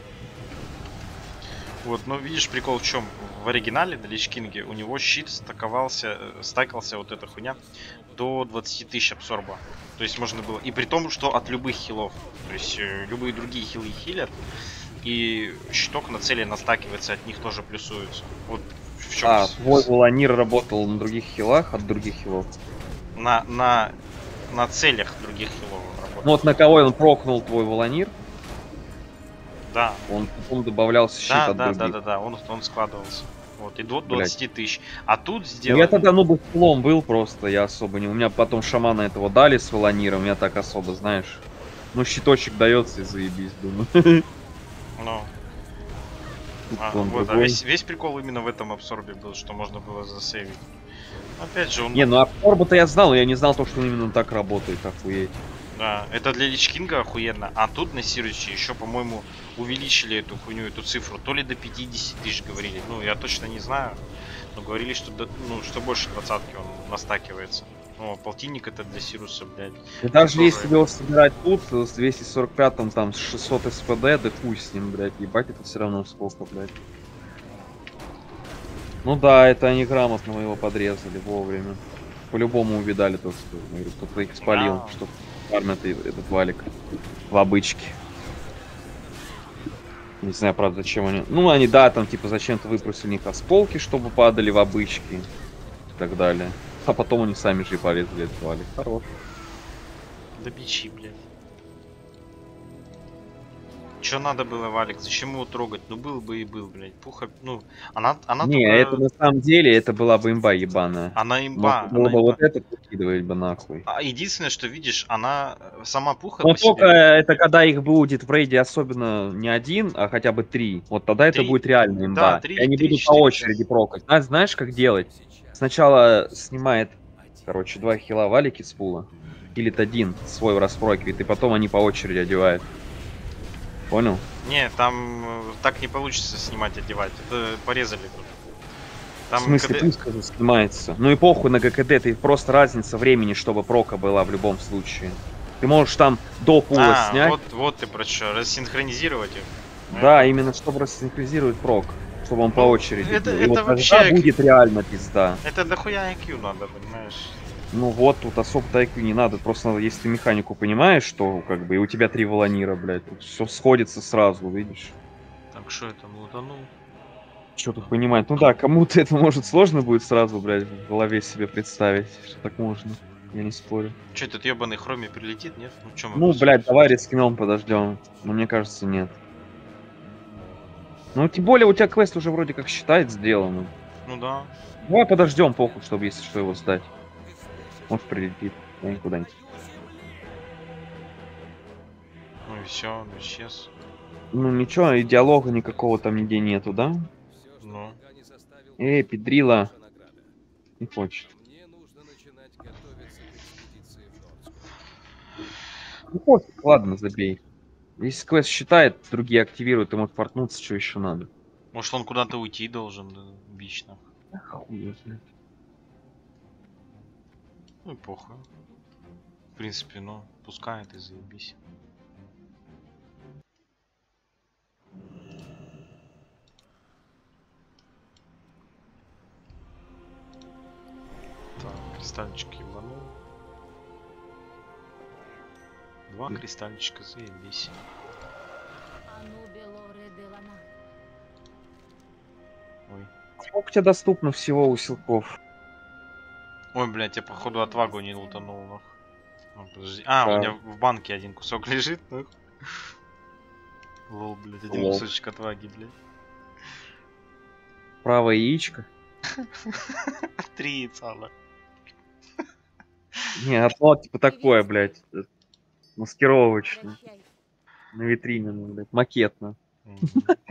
Вот, но видишь, прикол в чем? В оригинале на Лич Кинге у него щит стакался вот эта хуйня до 20 тысяч абсорба. То есть можно было, и при том, что от любых хилов. То есть любые другие хилы хилят, и щиток на цели настакивается, от них тоже плюсуется. Вот в чем А, твой Волонир работал на других хилах от других хилов. на целях других хилов он работает. Ну вот на кого он прокнул твой Волонир, Да. он потом добавлялся щит от других. Да, он складывался. Вот, и до Блядь. 20 тысяч. А тут Ну, сделали... я тогда, ну, быстром был просто, я особо не... У меня потом шамана этого дали с Волониром, я так особо, знаешь... Ну, щиточек дается и заебись, думаю. Ну, Тут а, он вот, а другой. весь прикол именно в этом абсорбе был, что можно было засейвить. Опять же, он... Не, ну Абсорба-то я знал, но я не знал то, что он именно так работает, охуеть. Да, это для Лич Кинга охуенно. А тут на Сируче еще, по-моему, увеличили эту хуйню, эту цифру. То ли до 50 тысяч говорили. Ну, я точно не знаю. Но говорили, что, что больше 20-ки он настакивается. Ну, полтинник это для Сируса, блядь. И даже тоже- если его собирать тут, с 245-м, там, с 600 СПД, да хуй с ним, блядь, ебать, это все равно сколько, блядь. Ну да, это они грамотно его подрезали вовремя. По-любому увидали то, что говорю, кто-то их спалил, Да. что фармят этот валик в обычке. Не знаю, правда, зачем они... Ну, они, да, там, типа, зачем-то выпросили у них осколки, чтобы падали в обычки и так далее. А потом они сами же и полезли этот валик. Хорош. Да бичи, блядь. Че надо было, Валик? Зачем его трогать? Ну был бы и был, блядь. Пуха, ну, она Не, только... это на самом деле, это была бы имба ебаная. Она имба. Можно было она бы имба. вот это выкидывать бы нахуй. А единственное, что видишь, она сама Пуха Но по себе- только это когда их будет в рейде особенно не один, а хотя бы 3. Вот тогда это Три. будет реально имба. Да, 3, И они 3, будут 4, по очереди прокать. Знаешь, как делать? Сначала снимает, короче, 2 хила валики с пула. Или один свой распрокивает, и потом они по очереди одевают. Понял? Не, там так не получится снимать, одевать. Это порезали тут. Там В смысле, КД пуска же снимается. Ну и похуй на ГКД, ты просто разница времени, чтобы прока была в любом случае. Ты можешь там до пула снять. вот ты про что, рассинхронизировать их? Да, именно чтобы рассинхронизировать прок, чтобы он по Ну, очереди это- был. И это вот вообще тогда будет реально пизда. Это дохуя IQ надо, понимаешь? Ну вот, тут особо-то IQ не надо. Просто надо, если ты механику понимаешь, что как бы и у тебя 3 волонира, блядь, тут все сходится сразу, видишь. Так, что это, лутанул? Что тут понимать? Ну да, кому-то это может сложно будет сразу, блядь, в голове себе представить, что так можно. Я не спорю. Че, этот ебаный хроми прилетит, нет? Ну чё мы Ну, просто блядь, давай рискнем, подождем. Но мне кажется, нет. Ну, тем более у тебя квест уже вроде как считает сделанным. Ну да. Давай подождем, похуй, чтобы если что его сдать. Может прилетит куда-нибудь. Ну и все, он исчез. Ну ничего, и диалога никакого там нигде нету, да? Ну. Педрила. Не хочет. Ну пофиг, ладно, забей. Если квест считает, другие активируют, и может портнуться, что еще надо. Может он куда-то уйти должен, да, вечно. Хуй его знает. Ну и похуй. В принципе, ну, пускай это заебись. Так, кристальчик ебанул. 2 кристальчика, заебись. Ой. Сколько тебе доступно всего у силков? Ой, блядь, я походу отвагу не лутанул, нахуй. Ну, подожди. А, у Да. меня в банке один кусок лежит, нахуй. Лол, блядь, один Лол. кусочек отваги, блядь. Правое яичко? 3 яйца, нахуй. Не, отвал типа такое, блядь. Маскировочное. На витрине, ну, блядь. Макетно. Мгм.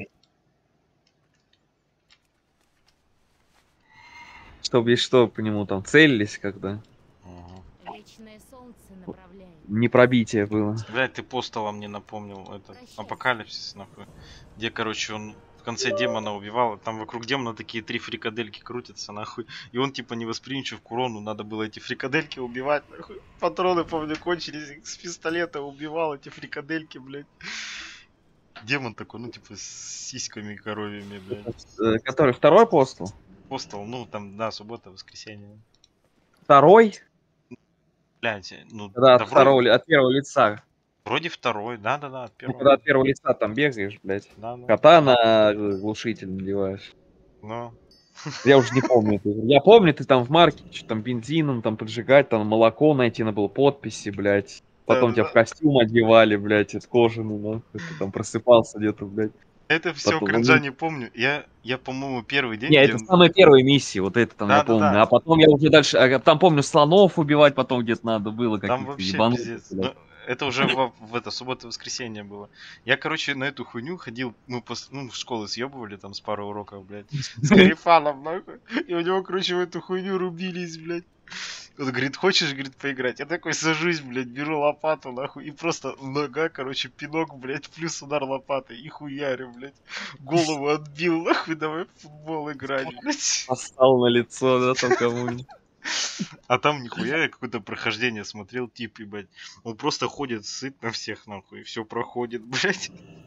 Чтобы есть что по нему там целились, когда Мгм. Вечное солнце направляет. не пробитие было. Блядь, ты постала мне напомнил этот апокалипсис, нахуй. Где, короче, он в конце демона убивал, там вокруг демона такие 3 фрикадельки крутятся, нахуй. И он типа не восприимчив к урону, надо было эти фрикадельки убивать, нахуй. Патроны, помню, кончились, с пистолета убивал эти фрикадельки, блядь. Демон такой, ну типа с сиськами коровьями, блядь. Который второй апостол? Постал, ну там, да, суббота, воскресенье. Второй? Блядь, ну, Когда да от второго, вроде, от первого лица. вроде второй, да-да-да, от Ну, первого. когда от первого лица там бегаешь, блядь. Да-да. Катана глушитель надеваешь. Ну, Я уже не помню эту игру. Я помню, ты там в маркете, что там бензином там поджигать, там молоко найти надо было, подписи, блядь. Потом тебя в да-да-да. костюм одевали, блядь, из кожаный, нахуй. Ты там просыпался где-то, блядь. Это все Потом, кринжа не помню. Я по-моему, первый день, Не, где... это самые первые миссии, вот это там я помню. Да-да-да, А потом я уже дальше, там помню, слонов убивать потом где-то надо было, там каких-то вообще ебанутых, пиздец. блядь. Но это уже в это, суббота-воскресенье было. Я, короче, на эту хуйню ходил, мы ну, в школы съебывали там с пару уроков, блядь, с Гарифаном, нахуй. И у него, короче, в эту хуйню рубились, блядь. Он говорит, хочешь, говорит, поиграть? Я такой сажусь, блядь, беру лопату, нахуй, и просто нога, короче, пинок, блядь, плюс удар лопатой, и хуярю, блядь. Голову отбил, нахуй, давай в футбол играть, блядь. Постал на лицо, да, там кому-нибудь. А там нихуя я какое-то прохождение смотрел, тип, ебать. Он просто ходит, сыт на всех, нахуй, и все проходит, блядь.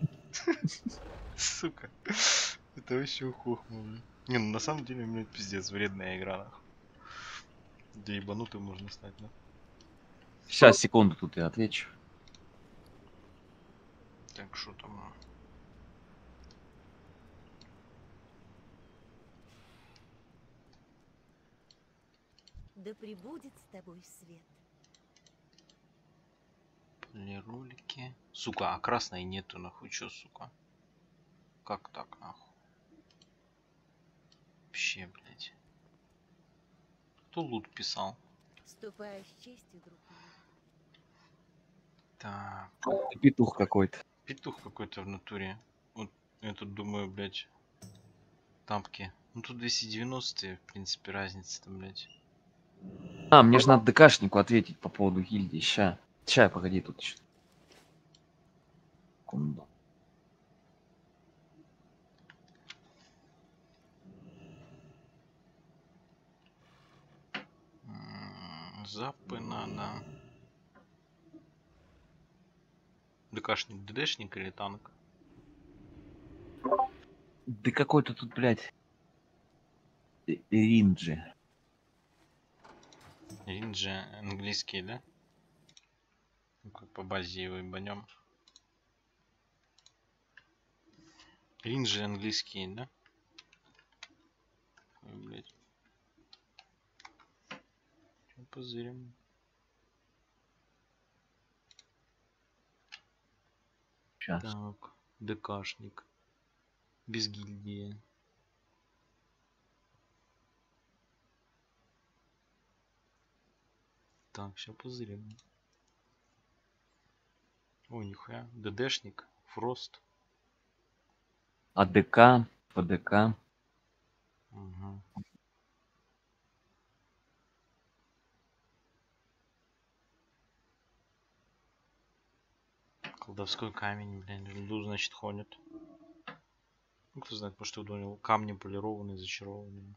Сука. Это вообще хохма, блядь. Не, ну на самом деле, блядь, пиздец, вредная игра, нахуй. Где ебанутым можно стать, нахуй. Сейчас, секунду, тут я отвечу. Так, что там? Да пребудет с тобой свет. Полиролики. Сука, а красной нету, нахуй, чё, сука? Как так, нахуй? Вообще, блядь. Кто лут писал? Ступай с честью, друг мой. Так, Ты петух какой-то. петух какой-то в натуре. Вот я тут думаю, блядь, тапки. Ну тут 290, в принципе, разница там, блядь. А, мне же надо ДКшнику ответить по поводу гильдии. Ща, погоди, тут еще. Секунду. Запы надо. ДКшник, ДДшник или танк? Да какой-то тут, блядь, Ринджи. Ринджи английский, да? Ну-ка, по базе его ебанем. Ринджи английские, да? Ой, блядь. Чё позырим? Сейчас. Так, ДКшник. Без гильдии. Так, все позырим. О, нихуя. ДДшник. Фрост. АДК, ПДК. Угу. Колдовской камень, блин, жду, значит, ходит. Ну, кто знает, может, у него камни полированные, зачарованные.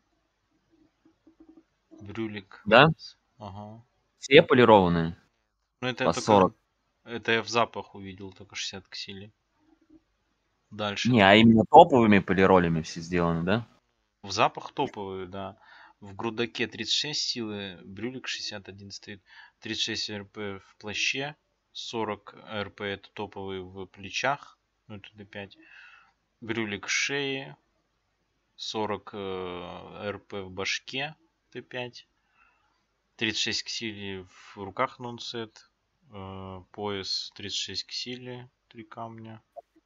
Брюлик. Да? Ага. Все полированные? Ну, это По я только... 40. Это я в запах увидел, только 60 к силе. Дальше. Не, а именно топовыми полиролями все сделаны, да? В запах топовые, да. В грудаке 36 силы, брюлик 61 стоит. 36 РП в плаще. 40 РП это топовые в плечах. Ну, это D5. Брюлик шеи. 40 РП в башке. Т5. 36 к силе в руках нонсет. Пояс 36 к силе. 3 камня.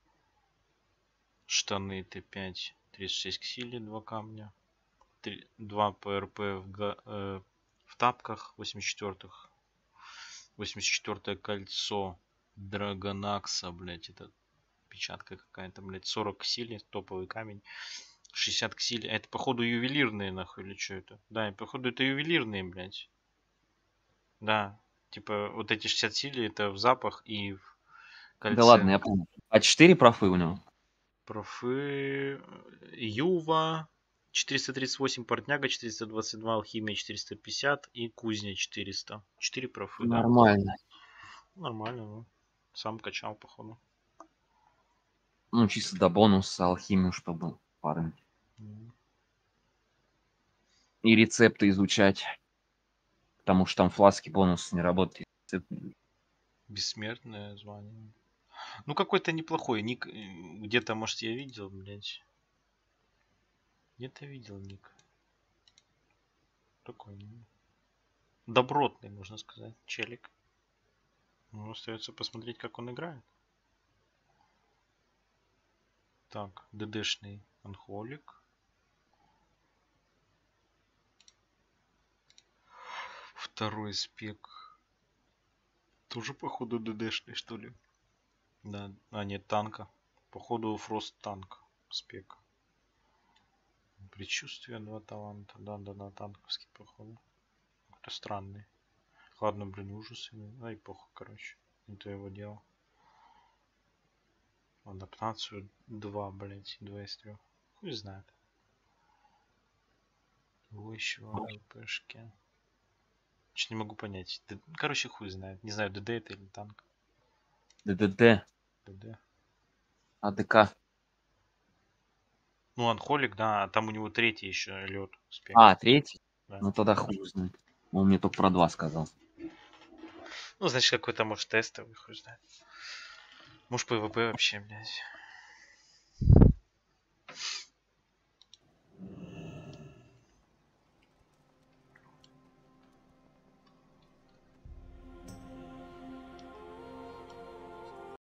Штаны Т5. 36 к силе. 2 камня. 2 ПРП в тапках 84-х. 84-е кольцо Драгонакса, блять, это печатка какая-то, блять, 40 к силе, топовый камень. 60 к силе. Это походу ювелирные, нахуй, или что это? Да, походу это ювелирные, блять. Да, типа вот эти 60 силе это в запах и в кольце. Да ладно, я помню. А 4 профы у него? Профы Юва 438, Портняга 422, Алхимия 450 и Кузня 400. 4 профы, да? Нормально. Нормально, ну. Сам качал, походу. Ну, чисто до бонуса алхимию, чтобы пары. И рецепты изучать. Потому что там фласки бонус не работает. Бессмертное звание. Ну, какой-то неплохой ник. Где-то, может, я видел, блядь. Где-то видел ник. Такой. Добротный, можно сказать, челик. Ну, остается посмотреть, как он играет. Так, ДДшный анхолик. Второй спек. Тоже, походу, ДДшный, что ли? Да, а нет, танка. Походу, фрост танк. Спек. Предчувствие, 2 таланта. Да, танковский, походу. Какой-то странный. Ладно, блин, ужасы. Ай, похуй, короче. Это его дело. Адаптацию 2, блять, 2 из 3. Хуй знает. Его еще РПшки. Что не могу понять. Короче, хуй знает. Не знаю, ДД это или танк. ДДД, ДД. АДК. Ну, анхолик, да, а там у него третий еще лед. Спек. А, третий? Да. Ну тогда хуй знает. Он мне только про 2 сказал. Ну, значит, какой-то, может, тестовый, хуй знает. Может, ПВП вообще, блядь.